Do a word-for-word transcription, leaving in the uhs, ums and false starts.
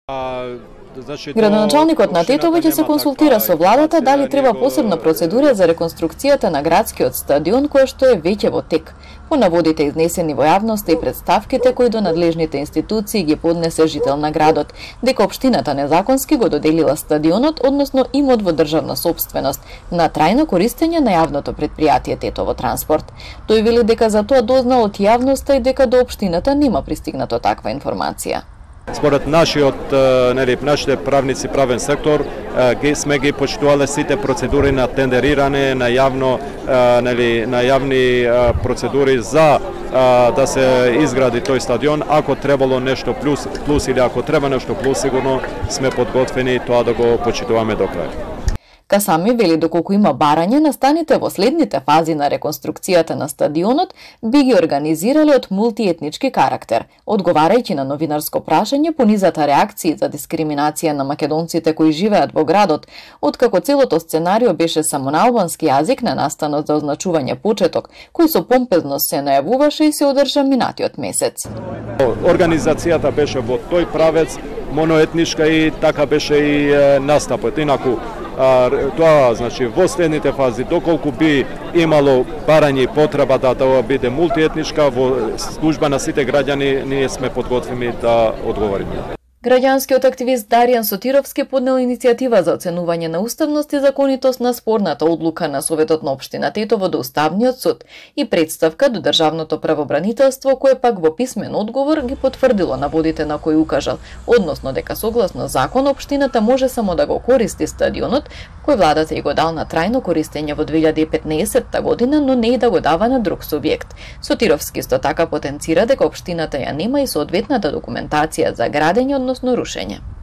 Градоначалникот на Тетово ќе се консултира со владата дали треба посебна процедура за реконструкцијата на градскиот стадион кој што е веќе во тек. По наводите изнесени во јавноста и представките кои до надлежните институции ги поднесе жител на градот, дека општината незаконски го доделила стадионот, односно имот во државна сопственост, на трајно користење на јавното предпријатие Тетово транспорт. Тој вели дека за тоа дознал од јавноста и дека до општината нема пристигнато таква информација. Според нашиот, нели, нашите правници, правен сектор, ги сме ги почитувале сите процедури на тендерирање, на јавно, нели, на јавни процедури за да се изгради тој стадион. Ако требало нешто плюс, плюс или ако треба нешто плюс, сигурно сме подготвени тоа да го почитуваме до крај. Касами вели доколку има барање, настаните во следните фази на реконструкцијата на стадионот би ги организирале од мултиетнички карактер. Одговарајќи на новинарско прашање по низата реакции за дискриминација на македонците кои живеат во градот, откако целото сценарио беше само на албански јазик на настанот за означување почеток, кој со помпезност се најавуваше и се одржа минатиот месец. Организацијата беше во тој правец, моноетничка, и така беше и настапот. Инаку А, тоа, значи, во следните фази, доколку би имало барање и потреба да тоа биде мултиетничка, во служба на сите граѓани, ние сме подготвени да одговориме. Граѓанскиот активист Даријан Сотировски поднел иницијатива за оценување на уставност и законитост на спорната одлука на Советот на општина Тетово до Уставниот суд и представка до Државното правобранителство, кое пак во писмен одговор ги потврдило наводите на кои укажал, односно дека согласно закон општината може само да го користи стадионот, кој владата и го дал на трајно користење во две илјади и петнаесетта година, но не и да го дава на друг субјект. Сотировски исто така потенцира дека општината ја нема и соодветната документација за градење, односно рушење.